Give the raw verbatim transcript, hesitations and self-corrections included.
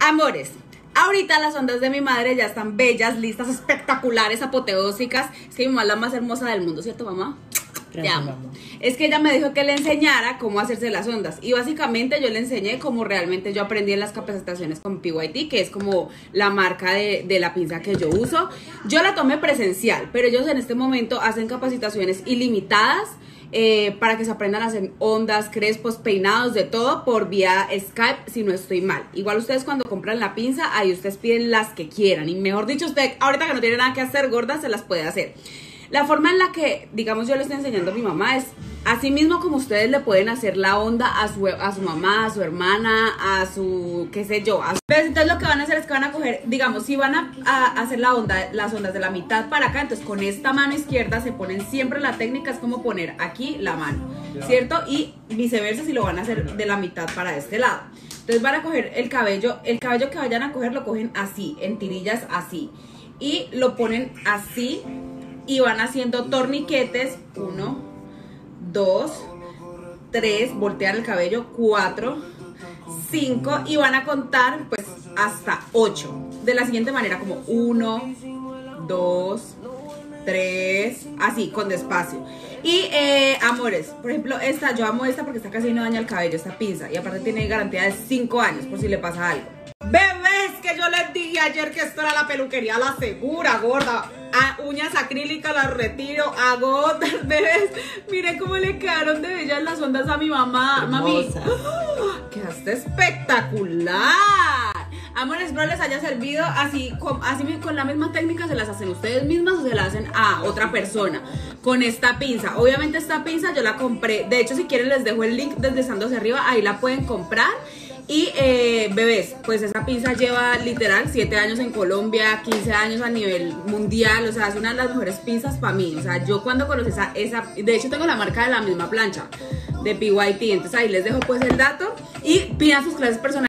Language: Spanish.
Amores, ahorita las ondas de mi madre ya están bellas, listas, espectaculares, apoteósicas. Es que mi mamá es la más hermosa del mundo, ¿cierto, mamá? Te amo. Es que ella me dijo que le enseñara cómo hacerse las ondas. Y básicamente yo le enseñé cómo realmente yo aprendí en las capacitaciones con P Y T, que es como la marca de, de la pinza que yo uso. Yo la tomé presencial, pero ellos en este momento hacen capacitaciones ilimitadas eh, para que se aprendan a hacer ondas, crespos, peinados, de todo por vía Skype, si no estoy mal. Igual ustedes cuando compran la pinza, ahí ustedes piden las que quieran. Y mejor dicho, usted ahorita que no tiene nada que hacer, gorda, se las puede hacer. La forma en la que, digamos, yo le estoy enseñando a mi mamá es así mismo como ustedes le pueden hacer la onda a su, a su mamá, a su hermana, a su, qué sé yo. A su... Entonces lo que van a hacer es que van a coger, digamos, si van a, a hacer la onda, las ondas de la mitad para acá, entonces con esta mano izquierda se ponen siempre la técnica, es como poner aquí la mano, ¿cierto? Y viceversa si lo van a hacer de la mitad para este lado. Entonces van a coger el cabello, el cabello que vayan a coger lo cogen así, en tirillas así. Y lo ponen así. Y van haciendo torniquetes, uno, dos, tres, voltear el cabello, cuatro, cinco, y van a contar pues hasta ocho. De la siguiente manera, como uno, dos, tres, así, con despacio. Y eh, amores, por ejemplo, esta, yo amo esta porque esta casi no daña el cabello, esta pinza. Y aparte tiene garantía de cinco años por si le pasa algo. Bebés, que yo les dije ayer que esto era la peluquería La Segura, gorda. A uñas acrílicas las retiro, hago otras, bebés. Miren cómo le quedaron de bellas las ondas a mi mamá. Hermosa. Mami, ¡oh! Quedaste espectacular. Amores, espero les haya servido. Así con, así con la misma técnica se las hacen ustedes mismas o se la hacen a otra persona con esta pinza. Obviamente esta pinza yo la compré. De hecho, si quieren les dejo el link deslizando hacia arriba. Ahí la pueden comprar. Y eh, bebés, pues esa pinza lleva literal siete años en Colombia, quince años a nivel mundial. O sea, es una de las mejores pinzas para mí. O sea, yo cuando conocí esa, esa, de hecho tengo la marca de la misma plancha de P Y T. Entonces ahí les dejo pues el dato y pidan sus clases personales.